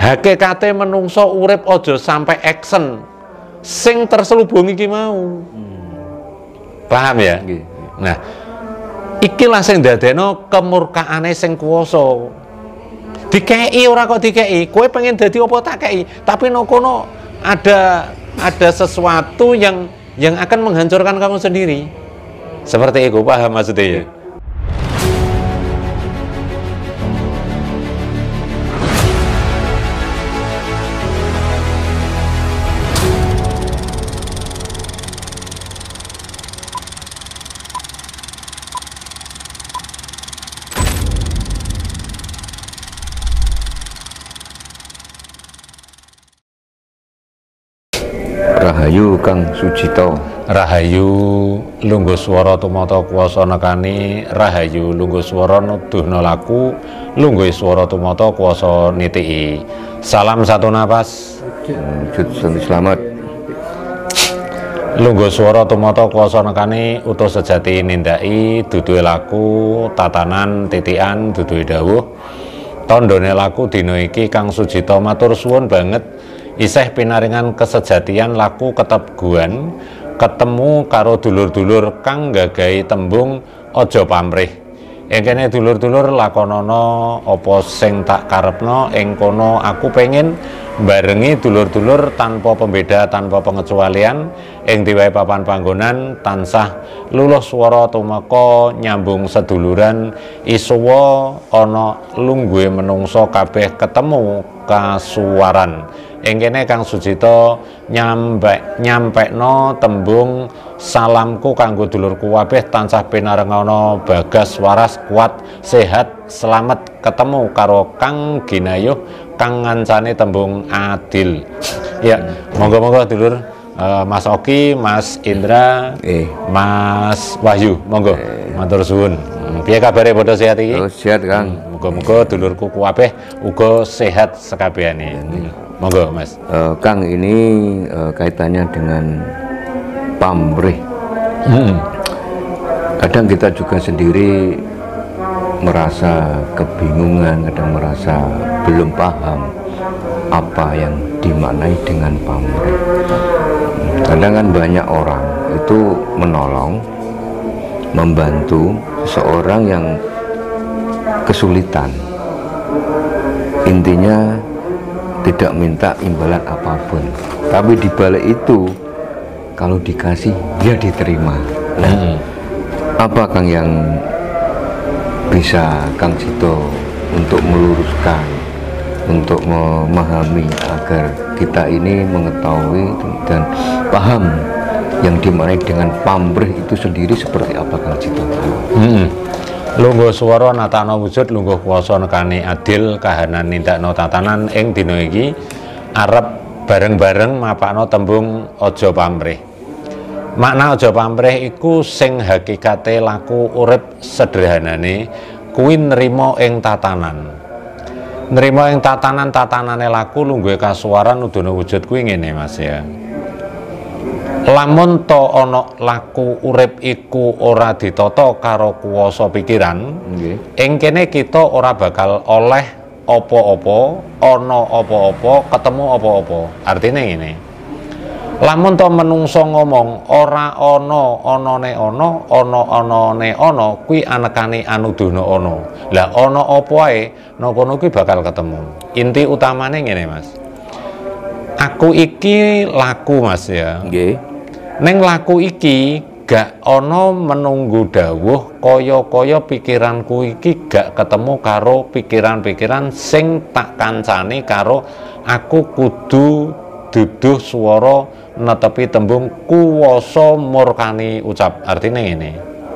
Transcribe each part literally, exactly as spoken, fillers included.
Hakikate menungso urip aja sampai action sing terselubung iki mau. Hmm. Paham ya? Okay. Nah, ikilah sing dadekno kemurkaane sing kuwasa. Dikei ora kok dikei, kowe pengen dadi apa tak kei, tapi no kono ada ada sesuatu yang yang akan menghancurkan kamu sendiri. Seperti itu, paham maksudnya ya? Rahayu Kang Sujito. Rahayu lungguh swara tumata kuwasa nekani, rahayu lungguh swara nuduhna laku, lungguh swara tumata kuwasa nitiki. Salam satu napas. Wujud santi selamat. Lungguh swara tumata kuwasa nekani, utus sejati nindaki, duduhe laku, tatanan titikan, duduhe dawuh. Tandane laku dina iki Kang Sujito matur suwun banget. Isih pinaringan kesejatian laku keteguhan ketemu karo dulur-dulur kang gagahi tembung aja pamrih. Ing kene dulur-dulur lakonana apa sing tak karepno, ing kono aku pengen barengi dulur-dulur tanpa pembeda, tanpa pengecualian, ing diwae papan panggonan tansah luluh swara tumeka nyambung seduluran isuwa ana lungguhe menungso kabeh ketemu kasuwaran. Ing kene Kang Sujito nyampe nyampekno tembung salamku kanggo dulurku kabeh tansah pinarengana bagas waras kuat sehat selamat ketemu karo Kang Ginayuh kang ngancane tembung adil. Ya, monggo-monggo dulur uh, Mas Oki, Mas Indra, eh. Mas Wahyu, monggo eh. matur suwun. Piye kabare padha sehat iki? Oh, sehat Kang. Muga-muga dulurku kabeh uga sehat sekabehane. Hmm. Monggo Mas. Uh, Kang, ini uh, kaitannya dengan pamrih. Hmm. Kadang kita juga sendiri merasa kebingungan, kadang merasa belum paham apa yang dimaknai dengan pamrih. Kadang kan banyak orang itu menolong, membantu seseorang yang kesulitan. Intinya tidak minta imbalan apapun, tapi di balik itu kalau dikasih dia diterima. Nah, hmm. apa Kang yang bisa Kang Sito untuk meluruskan, untuk memahami agar kita ini mengetahui dan paham yang dimaknai dengan pamrih itu sendiri seperti apa Kang Sito? Hmm. Lungguh swara natana wujud, lungguh kuwasa nekani adil, kahanan nindakno tatanan ing dina iki arep bareng-bareng mapakno tembung aja pamrih. Makna aja pamrih iku sing hakikate laku urip sederhanane kuwi nrimo ing tatanan. Nrimo ing tatanan-tatanane laku lungguhe kasuwaran udana wujud kuwi ngene Mas ya. Lamun to ana laku urip iku ora ditata karo kuwasa pikiran, nggih. Ing kene kita ora bakal oleh apa-apa, ana apa-apa, ketemu apa-apa. Artine ngene. Lamun to menungso ngomong ora ana anane ana, ana anane ana, kuwi anekane anuduhna ana. Lah ana apa wae, nang kono kuwi bakal ketemu. Inti utamane ngene Mas. Aku iki laku Mas ya. Nggih. Neng laku iki gak ono menunggu dawuh kaya-kaya pikiranku iki gak ketemu karo pikiran-pikiran sing tak kancani karo aku kudu duduh swara netepi tembung kuwasa murkani ucap. Artinya ini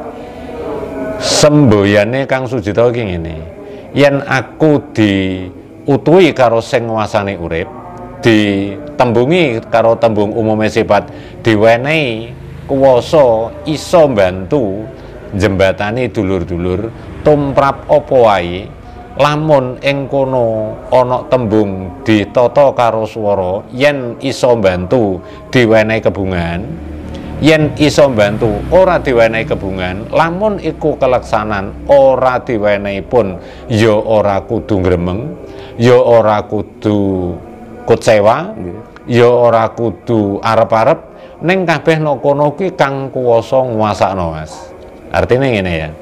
semboyane Kang Sujito iki ngene, yen aku diutuhi karo sing nguasani urip, ditembungi karo tembung umume sifat, diwenehi kuwasa iso mbantu jembatani dulur-dulur tumrap apa wae, lamun ing kono ana tembung ditata karo swara yen iso mbantu diwenehi kebungan, yen iso bantu ora diwenehi kebungan, lamun iku keleksanan ora diwenehi pun ya ora kudu gremeng, ya ora kudu kecewa, ya ora kudu arep-arep, ning kabeh nang kono kuwi kang kuwasa nguasakno, Mas. Artine ngene ya.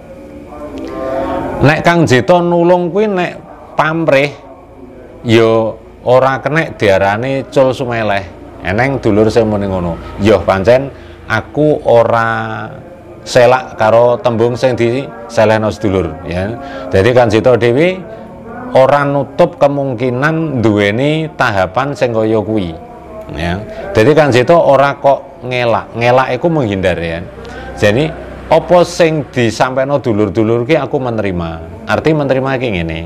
Nek Kang Jito nulung kuwi nek pamrih ya ora kenek diarani cul sumeleh. Eneng dulur sing muni ngono. Ya pancen aku ora selak karo tembung sing diselehno sedulur ya. Jadi Kang Jito dhewe ora nutup kemungkinan duweni tahapan sing kaya kuwi ya. Jadi Kang Jito ora kok ngelak. Ngelak iku menghindar ya. Jadi apa sing disampaikan dulur-dulur ki aku menerima. Arti menerima ki ngene.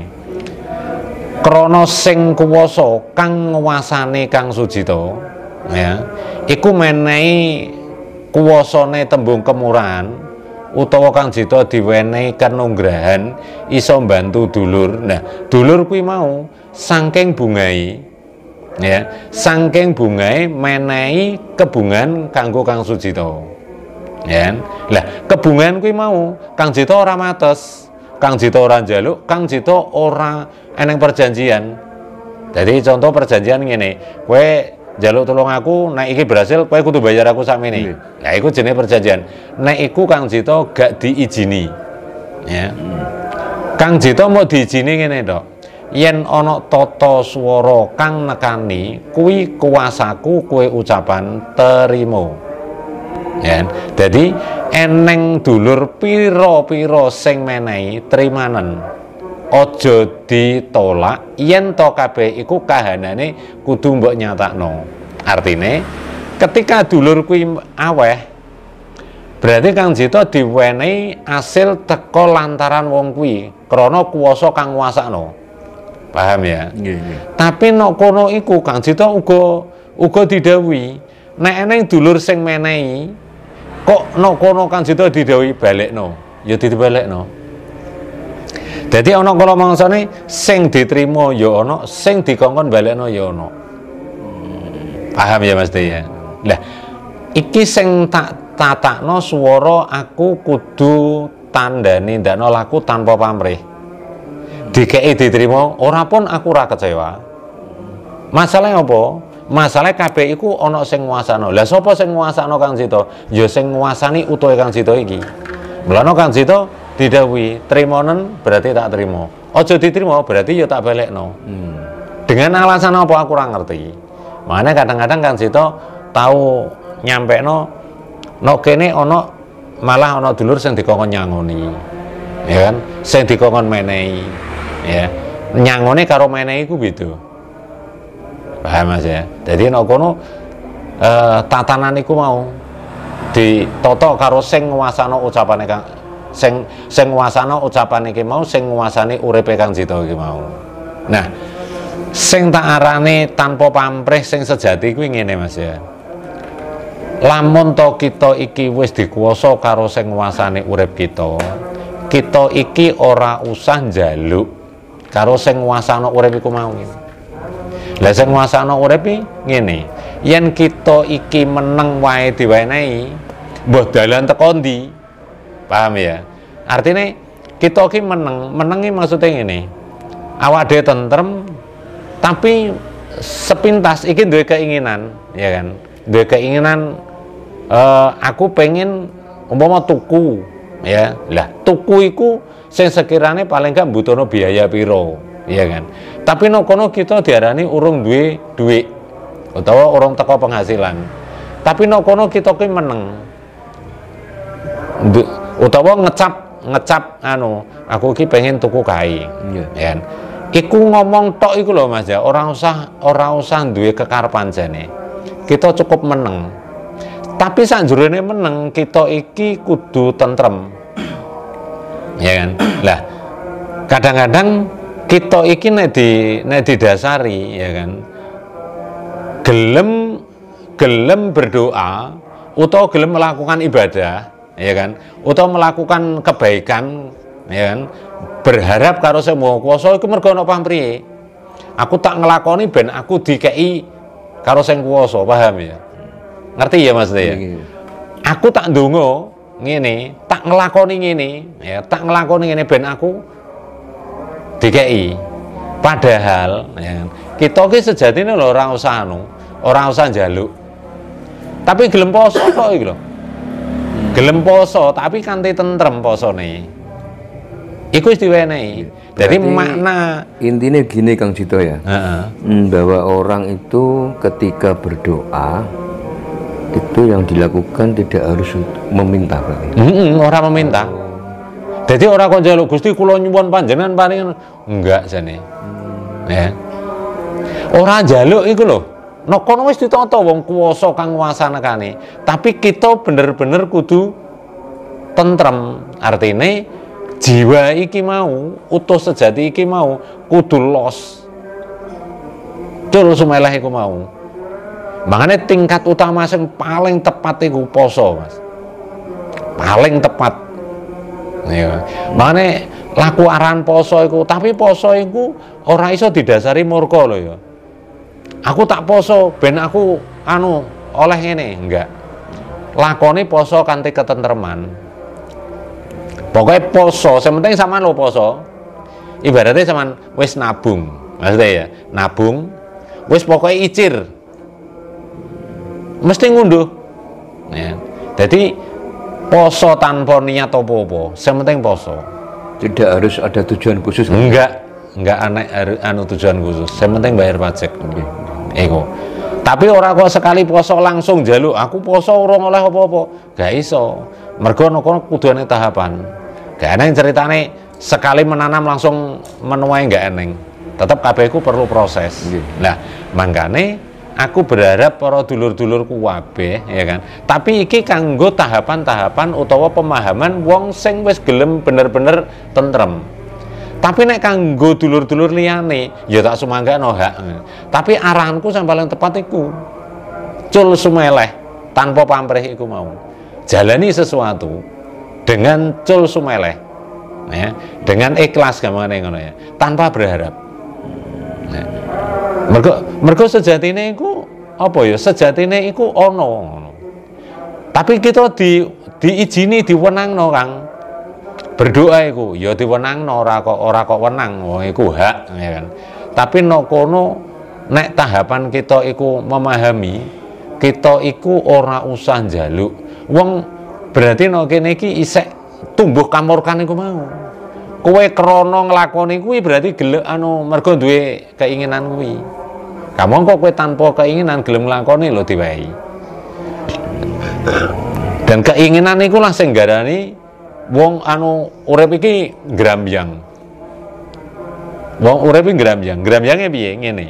Krana sing kuwasa kang nguasani Kang Sujito ya, iku menehi kuwasane tembung kemurahan utawa Kang Jito diwenehi kanunggrahan iso mbantu dulur. Nah, dulur kuwi mau saking bungai ya, saking bungai menehi kebungan kanggo Kang Sujito. Ya, lah kebungan kuwi mau Kang Jito ora mates, Kang Jito ora njaluk, Kang Jito ora eneng perjanjian. Jadi contoh perjanjian ngene, kowe njaluk tulung aku, nek iki berhasil kowe kudu bayar aku sakmene. Nah, iku jenenge perjanjian. Nek iku Kang Jito gak diizini. Ya. Kang Jito mau diizini ngene tok. Yen ana tata swara kang nekani, kuwi kuasaku, kowe ucapan terima. Ya, jadi eneng dulur piro-piro sing menehi trimanen, ojo ditolak yen to kabeh iku kahanane kudu mbok nyatakno. Artine ketika dulur kuwi aweh, berarti Kang Jito diwenehi asil teko lantaran wong kuwi krana kuwasa kang nguasakno. Paham ya? Nggih, nggih. Tapi nek kono iku Kang Jito uga uga didhawuhi nek eneng dulur sing menehi kok no kono Kang Jito didhawuhi balekno, ya dibalekno. Dadi ana kala mangsane sing diterima ya ana, sing dikongkon balekno ya ana. Paham ya Mas ya? Lah iki sing tak tatakno swara aku kudu tandani ndakno laku tanpa pamrih. Dikeki diterima, ora pun aku ora kecewa. Masalahnya apa? Masalah kabeh iku ana sing nguasano. Lah sapa sing nguasano Kang Jito? Ya sing nguasani utuhe Kang Jito iki. Mulane Kang Jito didhawuhi, trimonen berarti tak terima. Aja diterima berarti ya tak balekno. Hmm. Dengan alasan apa aku ora ngerti. Makanya kadang-kadang Kang Jito tahu nyampekno nok kene ana malah ana dulur sing dikongkon nyangoni. Ya kan? Sing dikongkon menehi. Ya. Nyangone karo menehi ku beda. Paham Mas ya. Jadi nek kono eh, tatanan iku mau ditata karo sing nguasano ucapane Kang sing sing nguasano ucapane iki mau sing nguasani uripe Kang Jito iki mau. Nah, sing tak arane tanpa pamrih sing sejati kuwi ngene Mas ya. Lamun to kita iki wis dikuwasa karo sing nguasani urip kita, kita iki ora usah njaluk karo sing nguasano urip iku mau. Lah sing nguasakno urip ngene, yen kita iki meneng wae diwenehi, mbah dalan teko ndi? Paham ya? Artine kita iki meneng, menengi maksudnya ngene. Awak dhewe tentrem tapi sepintas iki duwe keinginan, ya kan? Duwe keinginan uh, aku pengen umpama tuku, ya. Lah tuku iku sing sekirane paling gak mbutuhno biaya piro, ya kan? Tapi no kono kita diarani urung duwe duit utawa urung teko penghasilan. Tapi no kono kita ki meneng. Du, utawa ngecap ngecap anu, aku ki pengen tuku kae. Yeah. Ya kan? Iku ngomong tok iku lho Mas ya, ora usah ora usah duwe kekarepan jane. Kita cukup meneng. Tapi sanjurane meneng kita iki kudu tentrem. Ya kan? Lah kadang-kadang kita iki nek di nek didasari ya kan gelem gelem berdoa utawa gelem melakukan ibadah ya kan utawa melakukan kebaikan ya kan berharap karo Sing Maha Kuwasa iku mergo ana pamrihe. Aku tak ngelakoni ben aku dikei karo Sing Kuwasa, paham ya? Ngerti ya Mas ya? aku tak ndonga ngene, tak ngelakoni ngene, ya, tak ngelakoni ngene ben aku dikei. Padahal ya, kita ki sejatine lho ora usah anu, ora usah njaluk. Tapi gelem poso kok iki lho. Gelem poso tapi kanthi tentrem posone. Iku wis diwenehi. Jadi makna intinya gini Kang Cito ya. Heeh. Bahwa orang itu ketika berdoa itu yang dilakukan tidak harus meminta berarti. Heeh, orang meminta. Jadi orang kok njaluk Gusti kula nyuwun panjenengan paring enggak jane. Hmm. Ya. Ora njaluk iku lho. Nek kono wis ditata wong kuwasa kang nguwasanekane. Tapi kita bener-bener kudu tentrem. Artine jiwa iki mau, utuh sejati iki mau kudu los. Cul sumeleh iku mau. Makanya tingkat utama yang paling tepat itu poso, Mas. Paling tepat. Ya. Makanya laku arahan poso itu, tapi poso itu ora iso didasari murka loh ya. Aku tak poso, ben aku anu oleh ini enggak. Lakoni poso kanthi ketentreman. Pokoknya poso, sementing sama lo poso. Ibaratnya sama wis nabung, maksudnya ya, nabung, wis pokoknya icir. Mesti ngunduh ya. Jadi poso tanpa niat apa-apa, sementing poso. Tidak harus ada tujuan khusus. Enggak, enggak aneh anu tujuan khusus, sementing bayar pajak. Okay. Ego. Tapi orang kok sekali poso langsung jaluk, aku poso urung oleh apa-apa. Gak iso. Mergo kono kudu ana tahapan. Gak eneng ceritane sekali menanam langsung menuai gak eneng. Tetap kabeh ku perlu proses. Okay. Nah, mangkane aku berharap para dulur-dulurku kabeh ya kan. Tapi iki kanggo tahapan-tahapan utawa pemahaman wong sing wis gelem bener-bener tentrem. Tapi nek kanggo dulur-dulur liyane ya tak sumanggano hak. Tapi arahanku sing paling tepat iku cul sumeleh tanpa pamrih iku mau. Jalani sesuatu dengan cul sumeleh ya, dengan ikhlas gamane ngono ya, tanpa berharap. Nah, mergo mergo sejatine iku apa ya? Sejatine iku ana ngono. Tapi kita di diizini diwenangno Kang. Berdoa iku ya diwenangno, ora kok ora kok wenang, oh iku hak ya kan. Tapi nek kono nek tahapan kita iku memahami, kita iku ora usah njaluk. Wong berarti nek kene iki isek tumbuh kamurkan iku mau. Kowe krana nglakoni kuwi berarti gelem anu mergo duwe keinginan kuwi. Kamu kok kowe tanpa keinginan gelem nglakoni lho diwehi. Dan keinginan iku lah sing nggarani wong anu urip iki ngrambyang. Wong urip iki ngrambyang. Ngrambyangnya piye? Ngene.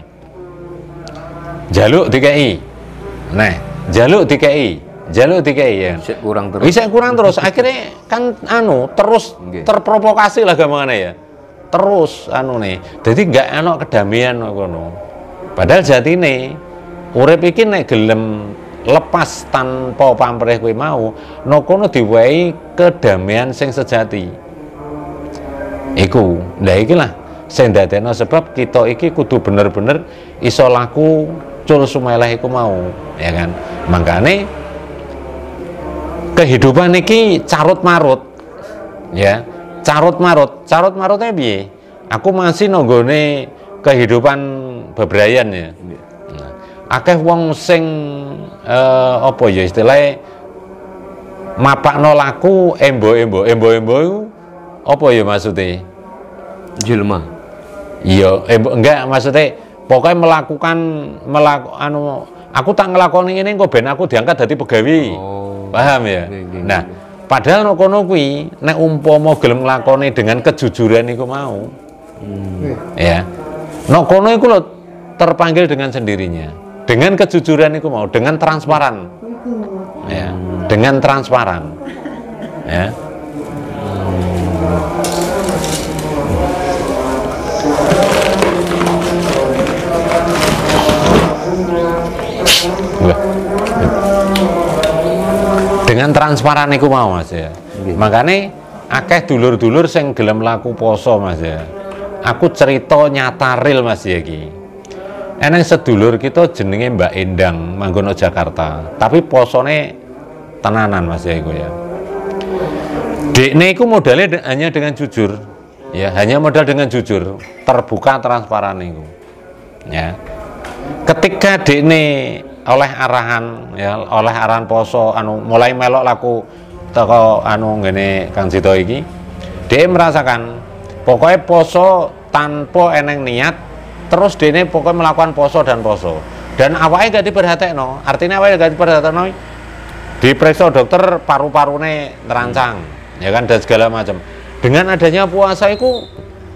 Jaluk dikei. Nah, jaluk dikei. Jaluk dikei ya. Bisa kurang terus. Bisa kurang terus. Akhirnya kan anu terus okay. terprovokasi lah gampangane ya. Terus anu nih. Jadi nggak enak kedamaian ngono. Padahal jatine urip iki nek gelem lepas tanpa pamrih kowe mau, no kono diwehi kedamaian sing sejati. Iku, lha iki lah sing dadekno sebab kita iki kudu bener-bener iso laku cul sumeleh iku mau, ya kan. Makane kehidupan iki carut marut. Ya, carut marut. Carut marutnya piye? Aku masih nonggone kehidupan bebrayan ya. Nah, akeh wong sing eh, apa ya istilahnya mapakno laku embo-embo. Embo-embo itu apa ya maksudnya? Jelma. Iya, embo enggak maksudnya pokoknya melakukan melaku, anu aku tak ngelakoni ini kok ben aku diangkat dari pegawai. Oh, paham ya? Gini, gini. Nah, padahal nek kono kuwi nek umpama gelem nglakoni dengan kejujuran iku mau. Hmm. Ya. Nek kono iku lho terpanggil dengan sendirinya. Dengan kejujuran itu mau, dengan transparan, ya, dengan transparan, ya. Dengan transparan itu mau Mas ya. Makanya akeh dulur-dulur sing gelem laku poso Mas ya. Aku cerita nyata real Mas ya iki. Eneng sedulur kita jenenge Mbak Endang manggono Jakarta, tapi posone tenanan Mas ya iku ya. Dekne iku modalnya de hanya dengan jujur. Ya, hanya modal dengan jujur, terbuka transparan iku. Ya. Ketika dekne oleh arahan ya, oleh arahan poso anu mulai melok laku teko anu ngene Kang Sito iki, dia merasakan pokoknya poso tanpa eneng niat, terus dekne pokoknya melakukan poso dan poso. Dan awake gak diperhatekno, artinya awake gak diperhatekno, diperiksa dokter paru-parune terancang, ya kan, dan segala macam. Dengan adanya puasa itu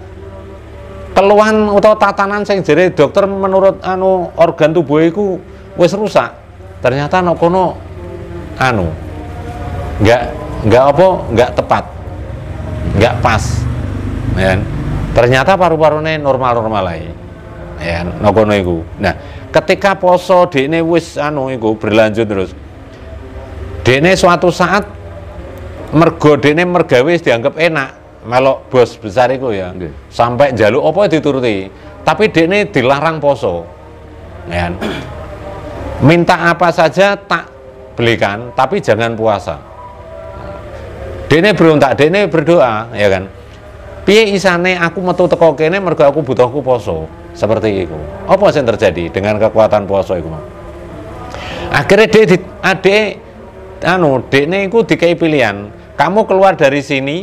keluhan atau tatanan sing jere dokter menurut anu organ tubuh iku wis rusak. Ternyata no kono anu enggak enggak apa enggak tepat. Enggak pas. Ya. Ternyata paru-parune normal-normal ae. Ya, no kono iku. Nah, ketika poso dekne wis anu iku berlanjut terus. Dekne suatu saat mergo dekne mergawe dianggap enak melok bos besar iku ya. Okay. Sampai njaluk apa dituruti. Tapi dekne dilarang poso. Ya. Minta apa saja tak belikan, tapi jangan puasa. Dekne berontak, dekne berdoa, ya kan. Piye isane aku metu teko kene mergo aku butuhku poso. Seperti itu. Apa sing terjadi dengan kekuatan poso iku? Akhirnya dia di, ade anu dekne iku dikai pilihan. Kamu keluar dari sini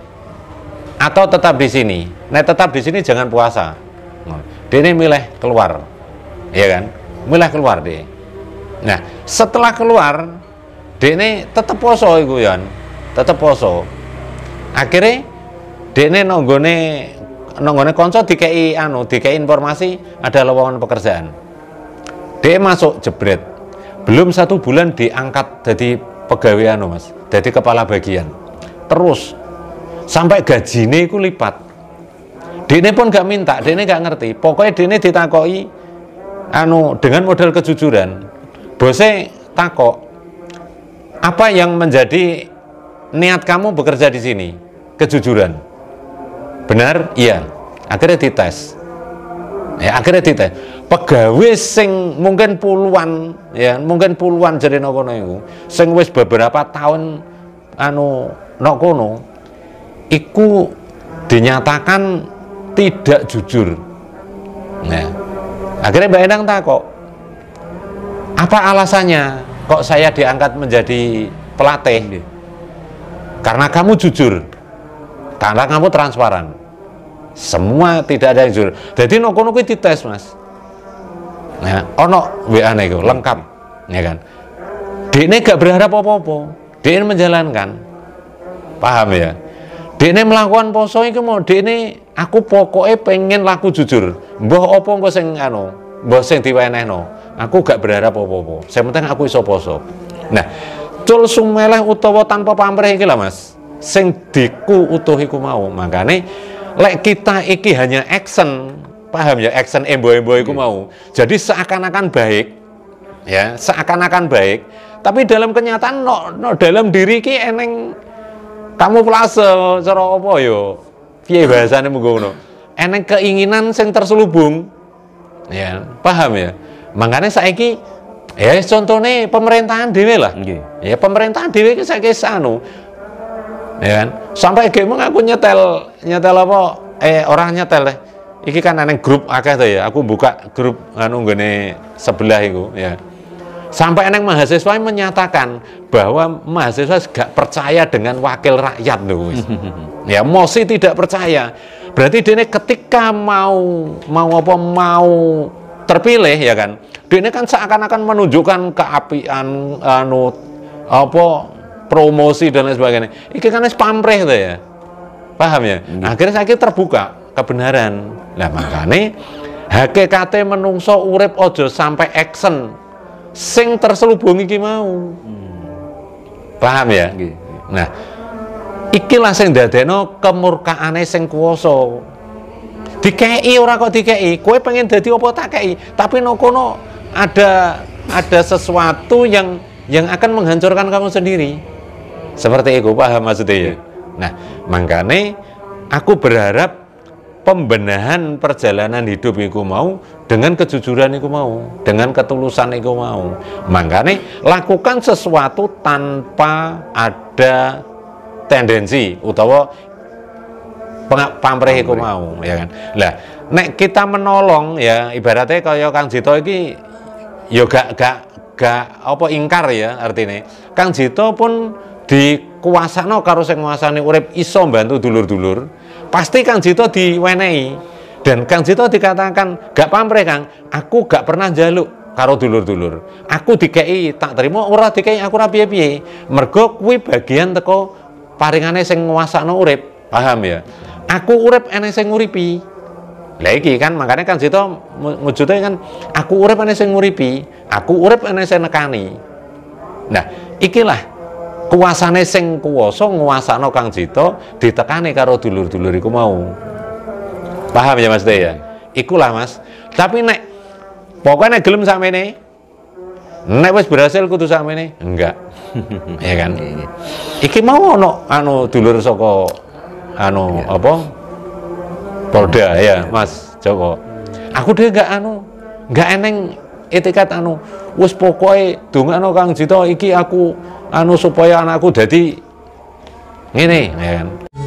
atau tetap di sini. Nah, tetap di sini jangan puasa. Nah, dekne milih keluar. Ya kan? Milih keluar deh. Nah, setelah keluar dekne tetap poso iku ya. Tetap poso. Akhirnya dekne nonggone nonggone kanca dikei anu, dikei informasi ada lowongan pekerjaan. Dia masuk jebret. Belum satu bulan diangkat jadi pegawai anu Mas, jadi kepala bagian. Terus sampai gajine iku lipat. Dene pun gak minta, dene gak ngerti. Pokoknya dene ditakoki anu dengan modal kejujuran. Bose takok, apa yang menjadi niat kamu bekerja di sini? Kejujuran. Benar? Iya. Akhirnya dites. Ya, akhirnya dites. Pegawai sing mungkin puluhan, ya, mungkin puluhan jadi nokono iku, sing wis beberapa tahun anu nokono, iku dinyatakan tidak jujur. Nah, akhirnya Mbak Endang takok, apa alasannya kok saya diangkat menjadi pelatih? Karena kamu jujur, karena kamu transparan. Semua tidak ada yang jujur. Jadi nokono kuwi dites Mas. Nah, ono W A niku lengkap, ya kan. Dekne gak berharap apa-apa. Dekne menjalankan. Paham ya? Dekne melakukan poso iku mau dekne aku pokoknya pengen laku jujur. Mbah apa engko sing anu, mbah sing diwenehno. Aku gak berharap apa-apa. Sing penting aku iso poso. Nah, cul sumeleh utawa tanpa pamrih iki lah Mas. Sing diku utuh iku mau. Makane lek kita iki hanya action, paham ya, action embo-embo iku mau. Jadi seakan-akan baik, ya, seakan-akan baik, tapi dalam kenyataan no, no dalam diri ki eneng kamuflase cara apa yo? Piye bahasane mengko ngono. Eneng keinginan sing terselubung. Ya, paham ya? Makanya saiki ya contohnya pemerintahan dhewe lah. Okay. Ya pemerintahan dhewe ki saiki anu. Ya kan? Sampai game aku nyetel nyetel apa? Eh orang nyetel deh. Iki kan aneh grup akeh tuh ya. Aku buka grup anu nggone sebelah itu ya. Sampai aneh mahasiswa menyatakan bahwa mahasiswa gak percaya dengan wakil rakyat loh. Ya, mosi tidak percaya. Berarti dia ketika mau mau apa mau terpilih ya kan. Dia kan seakan-akan menunjukkan keapian anu apa promosi dan lain sebagainya. Iki kan wis pamrih tuh ya. Paham ya? Hmm. Akhirnya saya terbuka kebenaran. Lah makane hakikate menungso urip ojo sampai action sing terselubung iki mau. Hmm. Paham ya? Okay. Nah, ikilah sing dadekno kemurkaane sing kuwasa. Dikei ora kok dikei, kowe pengen dadi apa tak kei, tapi no kono ada ada sesuatu yang yang akan menghancurkan kamu sendiri. Seperti itu, paham maksudnya ya? Nah, makanya aku berharap pembenahan perjalanan hidup iku mau dengan kejujuran iku mau, dengan ketulusan iku mau. Makanya lakukan sesuatu tanpa ada tendensi utawa pamrih iku mau, ya kan. Lah nek kita menolong ya ibaratnya kaya Kang Jito iki ya gak gak gak apa ingkar ya artinya. Kang Jito pun dikuasano karo sing nguasani urip iso mbantu dulur-dulur, pasti Kang Jito diwenehi. Dan Kang Jito dikatakan gak pamrih Kang, aku gak pernah njaluk karo dulur-dulur. Aku dikei tak terima, ora dikei aku ora piye-piye. Mergo kuwi bagian teko paringane sing nguasano urip, paham ya? Aku urip ene sing nguripi. Lah iki kan makanya Kang Jito ngujude kan aku urip ene sing nguripi, aku urip ene sing nekani. Nah, ikilah kuasane sing kuwasa nguasano Kang Jito ditekani karo dulur-dulur iku mau. Paham ya Mas De ya? Ikulah Mas. Tapi nek pokoknya nek gelem sakmene, nek wis berhasil kudu sakmene, enggak. Ya kan? Iki mau ono anu dulur saka anu ya. Apa? Polda ya, Mas Joko. Aku dhewe enggak anu, enggak eneng etikat anu. Wis pokoke dongakno Kang Jito iki aku anu supaya anakku dadi ngene, ya kan.